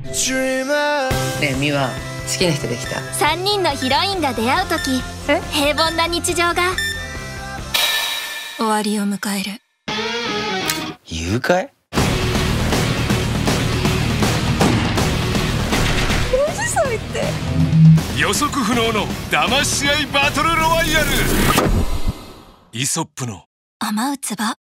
ねえ、ミワ、好きな人できた。 3人のヒロインが出会う時、平凡な日常が終わりを迎える。 誘拐？ 何それって。 予測不能の騙し合いバトルロワイヤル。イソップの雨うつば。